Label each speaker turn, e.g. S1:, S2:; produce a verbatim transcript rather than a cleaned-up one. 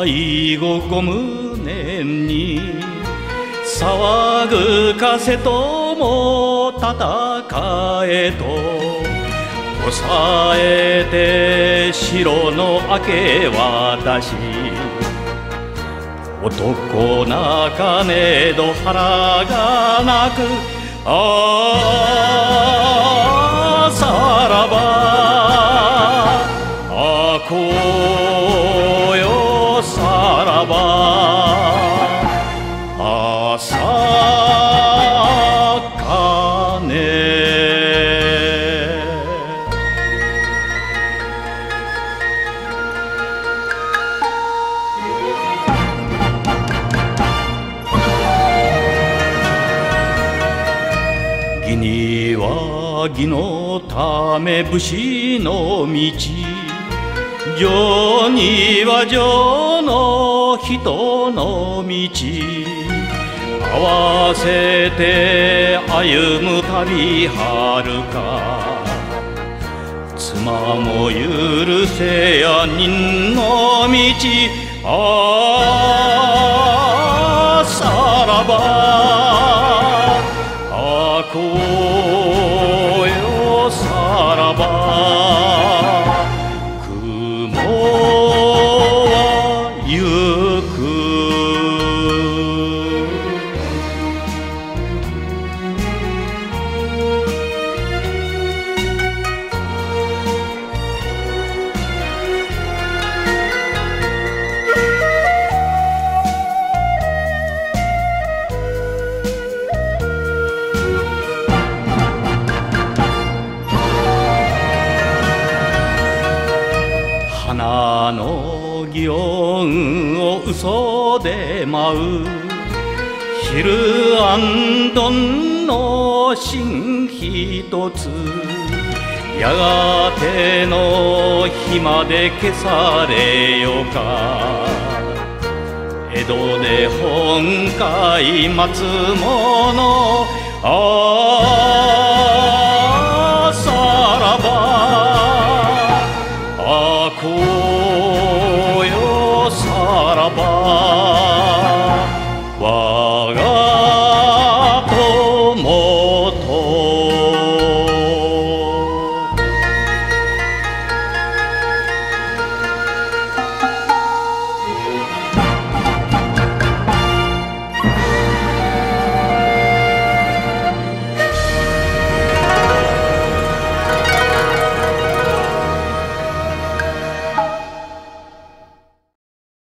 S1: 最後ご無念に騒ぐ風とも戦えと抑えて城の明け渡し男泣かねど腹が泣くああさらばあこよさらば朝かね義には義のため武士の道情には情の人の道合わせて歩む旅はるか妻も許せや人の道ああさらばあこよさらば雲はゆく花の祇園を嘘で舞う昼安どんの新一つやがての日まで消されよか江戸で本懐待つ者ああ